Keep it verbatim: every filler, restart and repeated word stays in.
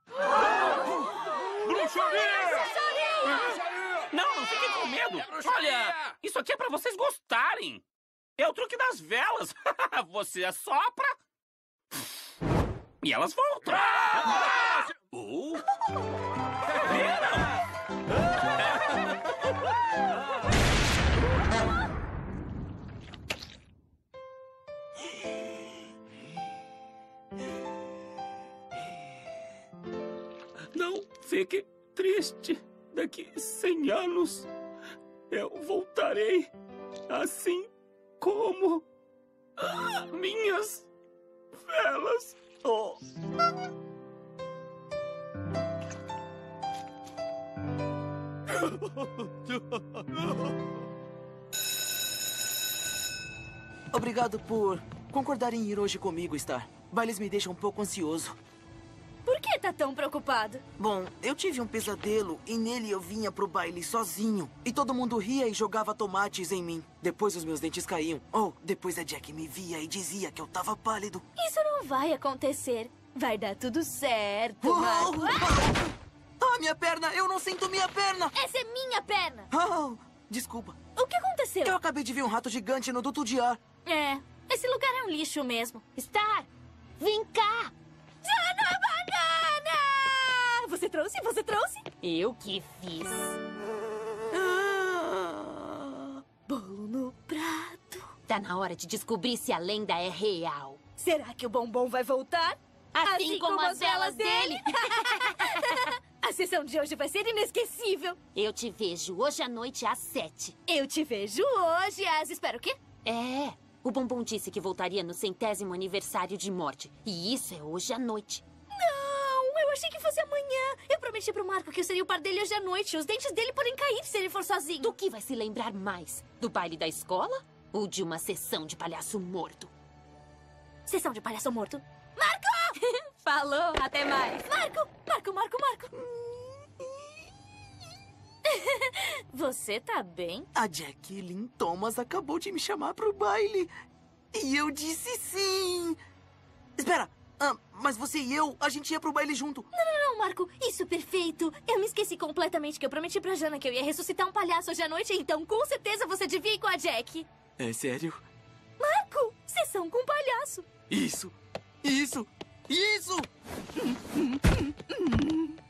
Bruxaria! Não, não fiquem com medo. Olha, isso aqui é pra vocês gostarem. É o truque das velas. Você assopra e elas voltam. Uh. Viram? Não fique triste. Daqui cem anos eu voltarei assim como ah, minhas velas. Oh. Obrigado por concordar em ir hoje comigo, Star. Bailes me deixam um pouco ansioso. Por que tá tão preocupado? Bom, eu tive um pesadelo e nele eu vinha pro baile sozinho. E todo mundo ria e jogava tomates em mim. Depois os meus dentes caíam. Ou depois a Jack me via e dizia que eu tava pálido. Isso não vai acontecer. Vai dar tudo certo, Oh! Marco. Ah, minha perna! Eu não sinto minha perna! Essa é minha perna! Oh, desculpa. O que aconteceu? Eu acabei de ver um rato gigante no duto de ar. É, esse lugar é um lixo mesmo. Star, vem cá! Jana Banana! Você trouxe? Você trouxe? Eu que fiz. Ah. Bolo no prato. Tá na hora de descobrir se a lenda é real. Será que o bombom vai voltar? Assim, como, as velas dele. A sessão de hoje vai ser inesquecível. Eu te vejo hoje à noite às sete. Eu te vejo hoje às... Espera, o quê? É, o bombom disse que voltaria no centésimo aniversário de morte. E isso é hoje à noite. Não, eu achei que fosse amanhã. Eu prometi pro Marco que eu seria o par dele hoje à noite. Os dentes dele podem cair se ele for sozinho. Do que vai se lembrar mais? Do baile da escola ou de uma sessão de palhaço morto? Sessão de palhaço morto. Marco! Falou, até mais. Marco, Marco, Marco, Marco. Você tá bem? A Jacqueline Thomas acabou de me chamar pro baile. E eu disse sim. Espera, ah, mas você e eu, a gente ia pro baile junto. Não, não, não, Marco. Isso, perfeito. Eu me esqueci completamente que eu prometi pra Jana que eu ia ressuscitar um palhaço hoje à noite, então com certeza você devia ir com a Jack. É sério? Marco, sessão com palhaço. Isso, isso, isso!